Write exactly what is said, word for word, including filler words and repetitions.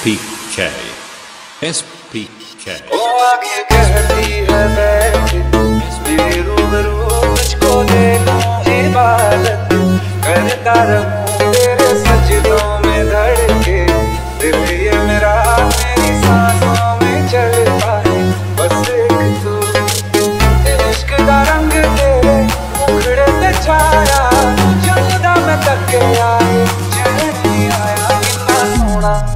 P K S P K वो आगे कहती है बैठ मेरे रूबरू मुझको देखो इबादत करता रहूं तेरे सजदों में धड़के दिल ये मेरा मेरी सांसों में चलता है बस एक तू इश्क का रंग तेरे मुखड़े पे छाया जब मैं तक के आए चैन नहीं आया कितना सोना